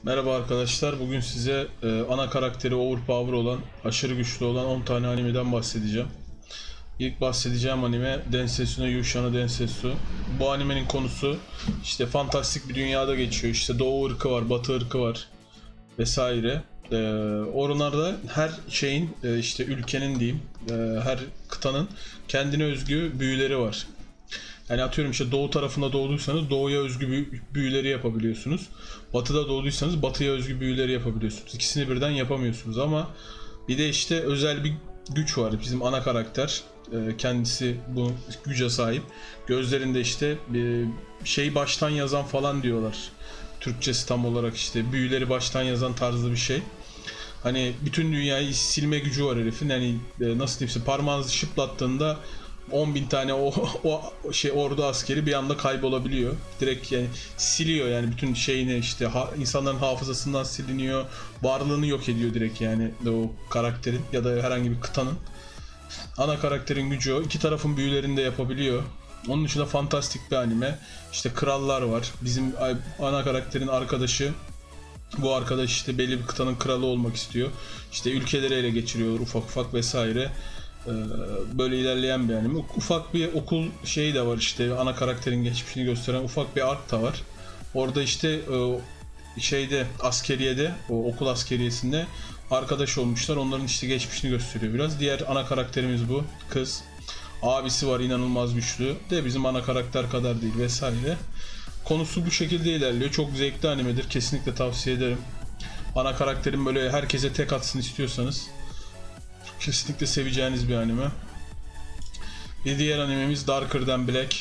Merhaba arkadaşlar. Bugün size ana karakteri overpower olan, aşırı güçlü olan 10 tane animeden bahsedeceğim. İlk bahsedeceğim anime Densetsu no Yushano Densetsu. Bu animenin konusu işte fantastik bir dünyada geçiyor. İşte doğu ırkı var, batı ırkı var vesaire. Oralarda her şeyin işte ülkenin diyeyim, her kıtanın kendine özgü büyüleri var. Yani atıyorum işte doğu tarafında doğduysanız doğuya özgü büyüleri yapabiliyorsunuz. Batıda doğduysanız batıya özgü büyüleri yapabiliyorsunuz. İkisini birden yapamıyorsunuz ama bir de işte özel bir güç var. Bizim ana karakter kendisi bu güce sahip. Gözlerinde işte şey baştan yazan falan diyorlar. Türkçesi tam olarak işte büyüleri baştan yazan tarzı bir şey. Hani bütün dünyayı silme gücü var herifin. Yani nasıl diyeyim, parmağınızı şıplattığında 10.000 tane o şey ordu askeri bir anda kaybolabiliyor. Direkt yani siliyor, yani bütün şeyini işte insanların hafızasından siliniyor. Varlığını yok ediyor direkt, yani o karakterin ya da herhangi bir kıtanın. Ana karakterin gücü o. İki tarafın büyülerini de yapabiliyor. Onun dışında fantastik bir anime. İşte krallar var. Bizim ana karakterin arkadaşı. Bu arkadaş işte belli bir kıtanın kralı olmak istiyor. İşte ülkeleri ele geçiriyor ufak ufak vesaire. Böyle ilerleyen bir anime. Ufak bir okul şeyi de var, işte ana karakterin geçmişini gösteren ufak bir ark da var. Orada işte şeyde askeriyede, o okul askeriyesinde arkadaş olmuşlar. Onların işte geçmişini gösteriyor biraz. Diğer ana karakterimiz bu kız. Abisi var, inanılmaz güçlü. De bizim ana karakter kadar değil vesaire. Konusu bu şekilde ilerliyor. Çok zevkli animedir. Kesinlikle tavsiye ederim. Ana karakterin böyle herkese tek atsın istiyorsanız kesinlikle seveceğiniz bir anime. Bir diğer animemiz Darker Than Black.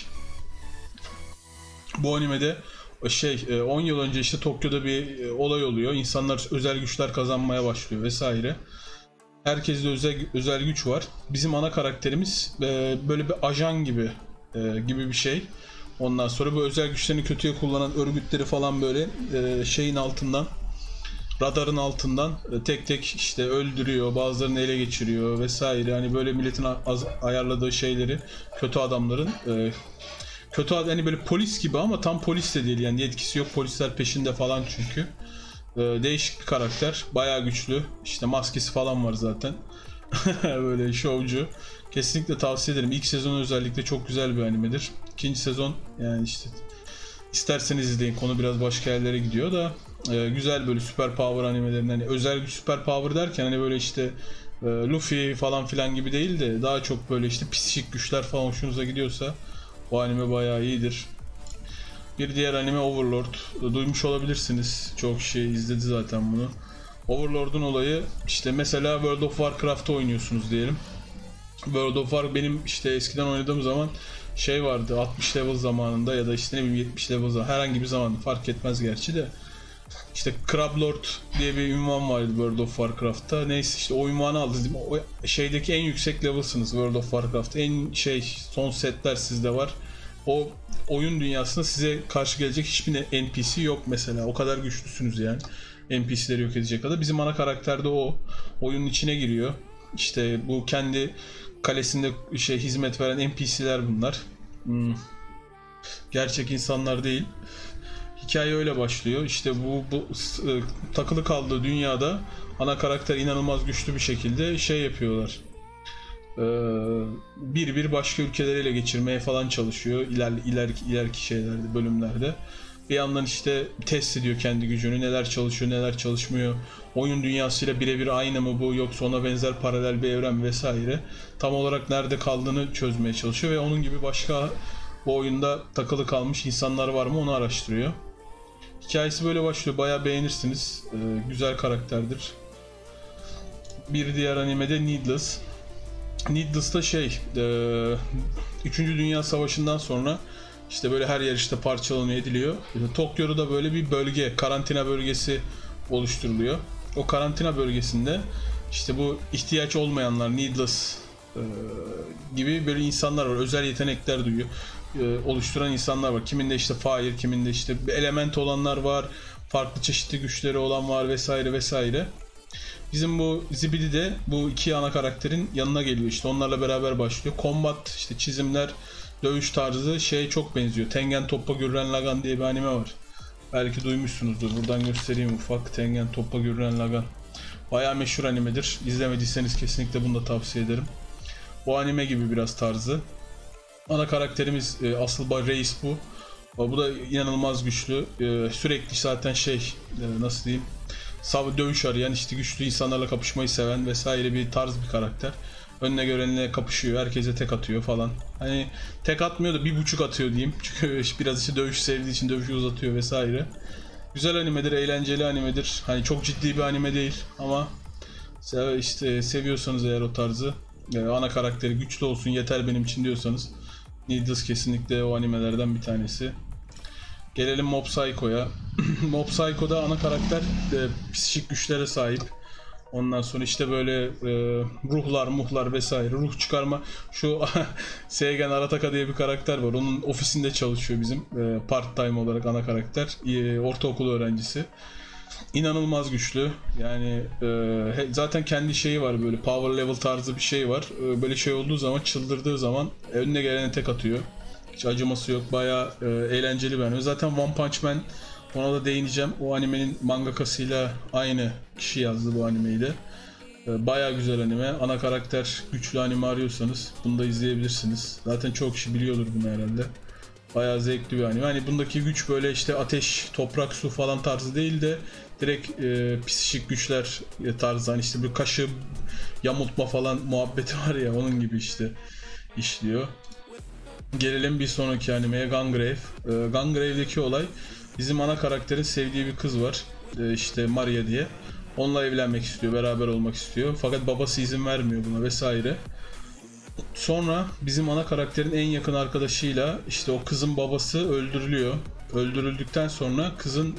Bu animede 10 yıl önce işte Tokyo'da bir olay oluyor. İnsanlar özel güçler kazanmaya başlıyor vesaire. Herkeste özel güç var. Bizim ana karakterimiz böyle bir ajan gibi bir şey. Ondan sonra bu özel güçlerini kötüye kullanan örgütleri falan böyle şeyin altından, radarın altından tek tek işte öldürüyor, bazılarını ele geçiriyor vesaire. Hani böyle milletin ayarladığı şeyleri, kötü adamların hani böyle polis gibi ama tam polis de değil, yani yetkisi yok, polisler peşinde falan çünkü. Değişik bir karakter, bayağı güçlü, işte maskesi falan var zaten. Böyle şovcu. Kesinlikle tavsiye ederim. İlk sezonu özellikle çok güzel bir animedir. İkinci sezon yani işte isterseniz izleyin, konu biraz başka yerlere gidiyor da güzel, böyle süper power animelerinden, hani özel güç süper power derken hani böyle işte Luffy falan filan gibi değil de daha çok böyle işte psikik güçler falan hoşunuza gidiyorsa bu anime bayağı iyidir. Bir diğer anime Overlord. Duymuş olabilirsiniz. Çok şey izledi zaten bunu. Overlord'un olayı işte mesela World of Warcraft'ta oynuyorsunuz diyelim. World of War benim işte eskiden oynadığım zaman şey vardı, 60 level zamanında ya da işte ne bileyim 70 level zamanında, herhangi bir zaman fark etmez gerçi de. İşte Crab Lord diye bir ünvan vardı World of Warcraft'ta. Neyse işte o ünvanı aldınız değil mi? O şeydeki en yüksek level'sınız World of Warcraft. En son setler sizde var. O oyun dünyasında size karşı gelecek hiçbir NPC yok mesela. O kadar güçlüsünüz yani. NPC'leri yok edecek kadar. Bizim ana karakter de o. Oyunun içine giriyor. İşte bu kendi kalesinde hizmet veren NPC'ler bunlar. Gerçek insanlar değil. Hikaye öyle başlıyor. İşte bu takılı kaldığı dünyada ana karakter inanılmaz güçlü bir şekilde şey yapıyorlar. Bir başka ülkeleri ele geçirmeye falan çalışıyor ileriki şeylerde, bölümlerde. Bir yandan işte test ediyor kendi gücünü, neler çalışıyor neler çalışmıyor, oyun dünyasıyla birebir aynı mı bu, yoksa ona benzer paralel bir evren vesaire, tam olarak nerede kaldığını çözmeye çalışıyor ve onun gibi başka bu oyunda takılı kalmış insanlar var mı onu araştırıyor. Hikayesi böyle başlıyor, bayağı beğenirsiniz. Güzel karakterdir. Bir diğer animede Needless. Needless'ta 3. Dünya Savaşı'ndan sonra işte böyle her yer işte parçalanıyor, ediliyor. Tokyo'da da böyle bir bölge, karantina bölgesi oluşturuluyor. O karantina bölgesinde işte bu ihtiyaç olmayanlar, Needless gibi böyle insanlar var. Özel yetenekler duyuyor. Oluşturan insanlar var. Kiminde işte fire, kiminde işte element olanlar var. Farklı çeşitli güçleri olan var vesaire vesaire. Bizim bu Zibidi de bu iki ana karakterin yanına geliyor, işte onlarla beraber başlıyor. Combat, işte çizimler, dövüş tarzı çok benziyor. Tengen Toppa Gurren Lagann diye bir anime var. Belki duymuşsunuzdur. Buradan göstereyim ufak. Tengen Toppa Gurren Lagann. Bayağı meşhur animedir. İzlemediyseniz kesinlikle bunu da tavsiye ederim. Bu anime gibi biraz tarzı. Ana karakterimiz asıl reis bu. Bu da inanılmaz güçlü. Sürekli zaten nasıl diyeyim, dövüş arayan, işte güçlü insanlarla kapışmayı seven vesaire bir tarz bir karakter. Önüne görenle kapışıyor, herkese tek atıyor falan. Hani tek atmıyor da 1.5 atıyor diyeyim. Çünkü biraz işte dövüş sevdiği için dövüşü uzatıyor vesaire. Güzel animedir, eğlenceli animedir. Hani çok ciddi bir anime değil ama işte seviyorsanız eğer o tarzı, ana karakteri güçlü olsun yeter benim için diyorsanız, Needless kesinlikle o animelerden bir tanesi. Gelelim Mob Psycho'ya. Mob Psycho'da ana karakter psikik güçlere sahip. Ondan sonra işte böyle ruhlar, muhlar vesaire, ruh çıkarma. Şu Seigen Arataka diye bir karakter var. Onun ofisinde çalışıyor bizim part time olarak ana karakter. Ortaokul öğrencisi. İnanılmaz güçlü. Yani zaten kendi şeyi var, böyle power level tarzı bir şey var. Böyle şey olduğu zaman, çıldırdığı zaman önüne gelene tek atıyor. Hiç acıması yok. Bayağı eğlenceli bir anime. Zaten One Punch Man, ona da değineceğim. O animenin mangakasıyla aynı kişi yazdı bu animeyi de. Bayağı güzel anime. Ana karakter güçlü anime arıyorsanız bunu da izleyebilirsiniz. Zaten çok kişi biliyordur bunu herhalde. Bayağı zevkli bir anime. Hani bundaki güç böyle işte ateş, toprak, su falan tarzı değil de direkt psikik güçler tarzı. Hani işte bir kaşı yamultma falan muhabbeti var ya, onun gibi işte işliyor. Gelelim bir sonraki animeye, Gungrave. Gungrave'deki olay, bizim ana karakterin sevdiği bir kız var. İşte Maria diye. Onunla evlenmek istiyor, beraber olmak istiyor. Fakat babası izin vermiyor buna vesaire. Sonra bizim ana karakterin en yakın arkadaşıyla işte o kızın babası öldürülüyor. Öldürüldükten sonra kızın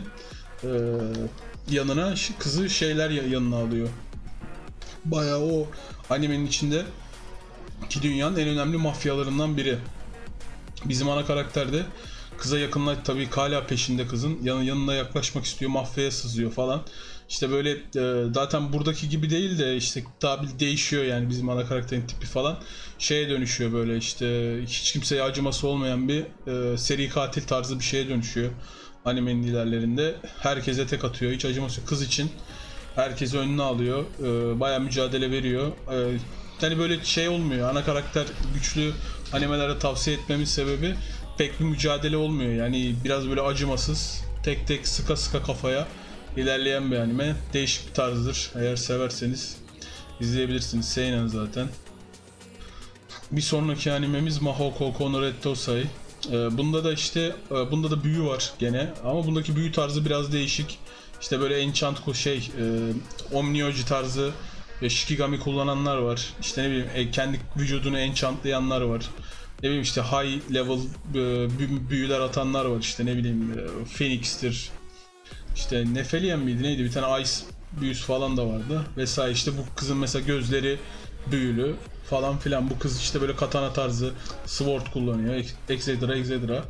yanına kızı yanına alıyor. Bayağı o animenin içinde ki dünyanın en önemli mafyalarından biri. Bizim ana karakter de kıza tabii hala peşinde kızın. Yanına yaklaşmak istiyor, mafyaya sızıyor falan. İşte böyle zaten buradaki gibi değil de işte tabi değişiyor yani, bizim ana karakterin tipi falan. Şeye dönüşüyor, böyle işte hiç kimseye acıması olmayan bir seri katil tarzı bir şeye dönüşüyor. Animenin ilerlerinde herkese tek atıyor, hiç acıması yok. Kız için herkesi önüne alıyor. Bayağı mücadele veriyor. Yani böyle şey olmuyor. Ana karakter güçlü animelere tavsiye etmemin sebebi, pek bir mücadele olmuyor. Yani biraz böyle acımasız, tek tek sıka sıka kafaya ilerleyen bir anime. Değişik bir tarzdır. Eğer severseniz izleyebilirsiniz. Seinen zaten. Bir sonraki animemiz Mahou no Red Tosai. Bunda da işte bunda da büyü var gene, ama bundaki büyü tarzı biraz değişik. İşte böyle enchant Omnioji tarzı ve Shikigami kullananlar var. İşte ne bileyim kendi vücudunu enchantlayanlar var. Ne bileyim işte high level büyüler atanlar var. İşte ne bileyim Phoenix'tir. İşte Nefelien miydi neydi, bir tane Ice büyüsü falan da vardı vesaire. İşte bu kızın mesela gözleri büyülü falan filan. Bu kız işte böyle katana tarzı sword kullanıyor. Etc.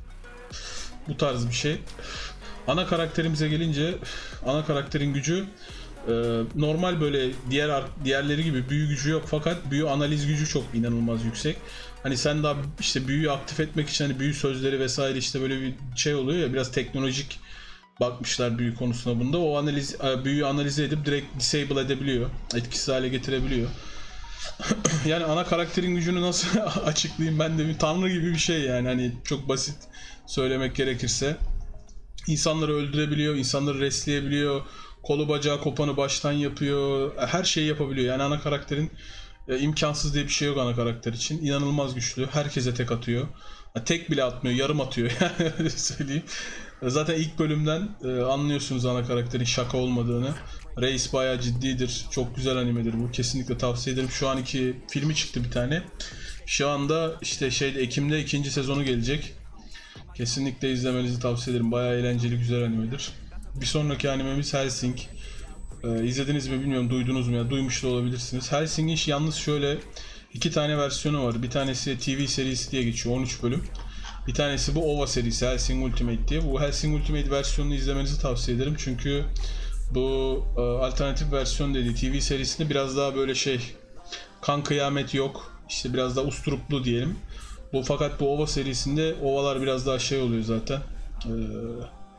Bu tarz bir şey. Ana karakterimize gelince, ana karakterin gücü normal böyle diğerleri gibi büyü gücü yok, fakat büyü analiz gücü çok inanılmaz yüksek. Hani sen daha işte büyüyü aktif etmek için hani büyü sözleri vesaire, işte böyle bir şey oluyor ya, biraz teknolojik bakmışlar büyü konusuna bunda. O büyüyü analize edip direkt disable edebiliyor. Etkisiz hale getirebiliyor. Yani ana karakterin gücünü nasıl açıklayayım, ben de bir tanrı gibi bir şey yani, hani çok basit söylemek gerekirse. İnsanları öldürebiliyor, insanları restleyebiliyor, kolu bacağı kopanı baştan yapıyor, her şeyi yapabiliyor. Yani ana karakterin imkansız diye bir şey yok ana karakter için. İnanılmaz güçlü, herkese tek atıyor. Tek bile atmıyor, yarım atıyor yani, öyle söyleyeyim. Zaten ilk bölümden anlıyorsunuz ana karakterin şaka olmadığını. Reis bayağı ciddidir, çok güzel animedir bu, kesinlikle tavsiye ederim. Şu an filmi çıktı bir tane. Şu anda işte Ekim'de 2. sezonu gelecek. Kesinlikle izlemenizi tavsiye ederim. Bayağı eğlenceli, güzel animedir. Bir sonraki animemiz Hellsing. İzlediniz mi bilmiyorum, duydunuz mu ya, duymuş da olabilirsiniz. Hellsing'in yalnız şöyle 2 tane versiyonu var. Bir tanesi TV serisi diye geçiyor, 13 bölüm. Bir tanesi bu OVA serisi, Hellsing Ultimate diye. Bu Hellsing Ultimate versiyonunu izlemenizi tavsiye ederim. Çünkü bu alternatif versiyon dediği TV serisinde biraz daha böyle kan kıyamet yok. İşte biraz daha usturuplu diyelim. Fakat bu OVA serisinde ovalar biraz daha oluyor zaten.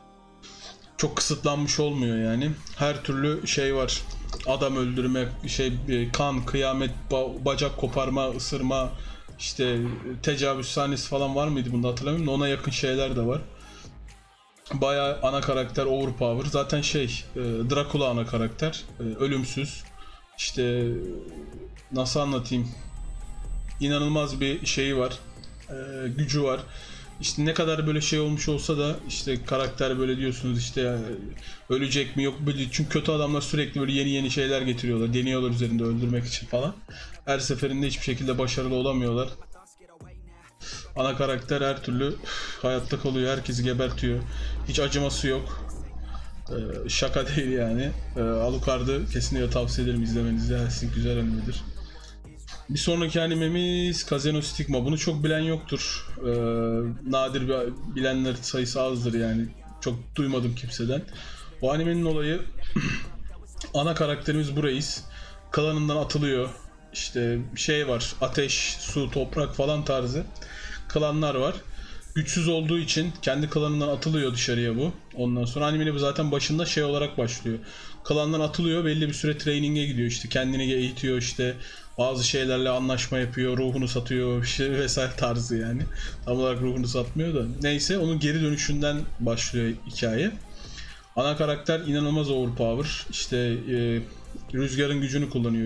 çok kısıtlanmış olmuyor yani. Her türlü şey var. Adam öldürme, kan, kıyamet, bacak koparma, ısırma, işte tecavüz sahnesi falan var mıydı bunda hatırlamıyorum da ona yakın şeyler de var. Bayağı ana karakter overpower. Zaten Dracula ana karakter. Ölümsüz. İşte nasıl anlatayım? İnanılmaz bir şeyi var. Gücü var. İşte ne kadar böyle şey olmuş olsa da işte karakter böyle diyorsunuz işte ölecek mi yok böyle, çünkü kötü adamlar sürekli böyle yeni şeyler getiriyorlar, deniyorlar üzerinde öldürmek için falan. Her seferinde hiçbir şekilde başarılı olamıyorlar. Ana karakter her türlü hayatta kalıyor, herkesi gebertiyor. Hiç acıması yok. Şaka değil yani. Alucard'ı kesinlikle tavsiye ederim izlemenizi. Helsing güzel animedir. Bir sonraki animemiz Kazeno Stigma. Bunu çok bilen yoktur. Nadir bilenler sayısı azdır yani. Çok duymadım kimseden. O animenin olayı ana karakterimiz bu reis. Klanından atılıyor. İşte şey var. Ateş, su, toprak falan tarzı klanlar var. Güçsüz olduğu için kendi klanından atılıyor dışarıya bu. Ondan sonra animenin zaten başında şey olarak başlıyor. Klandan atılıyor, belli bir süre training'e gidiyor, işte kendini eğitiyor, işte bazı şeylerle anlaşma yapıyor, ruhunu satıyor işte vesaire tarzı yani. Tam olarak ruhunu satmıyor da. Neyse, onun geri dönüşünden başlıyor hikaye. Ana karakter inanılmaz overpower. İşte rüzgarın gücünü kullanıyor.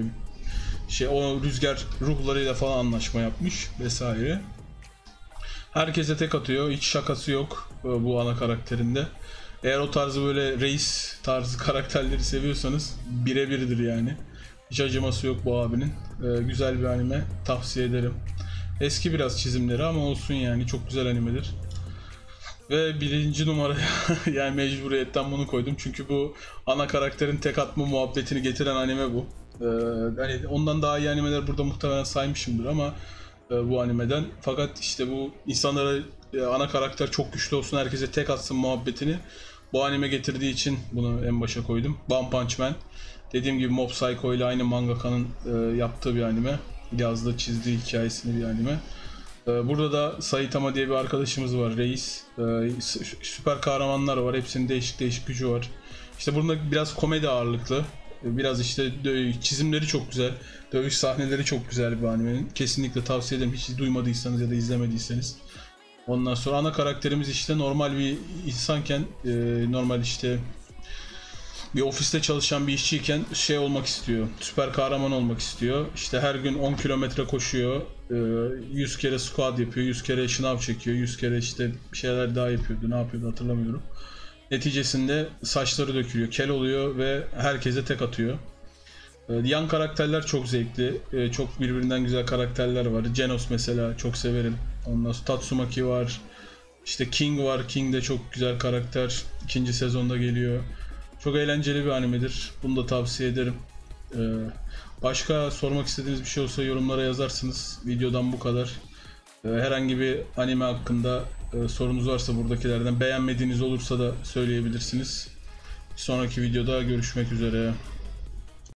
O rüzgar ruhlarıyla falan anlaşma yapmış vesaire. Herkese tek atıyor. Hiç şakası yok bu ana karakterinde. Eğer o tarzı böyle reis tarzı karakterleri seviyorsanız birebirdir yani. Hiç acıması yok bu abinin. Güzel bir anime. Tavsiye ederim. Eski biraz çizimleri ama olsun yani. Çok güzel animedir. Ve birinci numaraya yani mecburiyetten bunu koydum. Çünkü bu ana karakterin tek atma muhabbetini getiren anime bu. Hani ondan daha iyi animeler burada muhtemelen saymışımdır ama bu animeden. Fakat işte bu insanlara ana karakter çok güçlü olsun, herkese tek atsın muhabbetini bu anime getirdiği için bunu en başa koydum. One Punch Man. Dediğim gibi Mob Psycho ile aynı mangakanın yaptığı bir anime. Yazdığı, çizdiği hikayesini bir anime. Burada da Saitama diye bir arkadaşımız var, reis. Süper kahramanlar var, hepsinin değişik gücü var. İşte burada biraz komedi ağırlıklı. Biraz işte çizimleri çok güzel. Dövüş sahneleri çok güzel bir animenin. Kesinlikle tavsiye ederim, hiç duymadıysanız ya da izlemediyseniz. Ondan sonra ana karakterimiz işte normal bir insanken, normal işte bir ofiste çalışan bir işçiyken şey olmak istiyor. Süper kahraman olmak istiyor. İşte her gün 10 kilometre koşuyor. 100 kere squat yapıyor. 100 kere şınav çekiyor. 100 kere işte bir şeyler daha yapıyordu. Ne yapıyordu hatırlamıyorum. Neticesinde saçları dökülüyor. Kel oluyor ve herkese tek atıyor. Yan karakterler çok zevkli. Çok birbirinden güzel karakterler var. Genos mesela çok severim. Ondan sonra Tatsumaki var. İşte King var. King de çok güzel karakter. İkinci sezonda geliyor. Çok eğlenceli bir animedir. Bunu da tavsiye ederim. Başka sormak istediğiniz bir şey olsa yorumlara yazarsınız. Videodan bu kadar. Herhangi bir anime hakkında sorunuz varsa buradakilerden, beğenmediğiniz olursa da söyleyebilirsiniz. Bir sonraki videoda görüşmek üzere.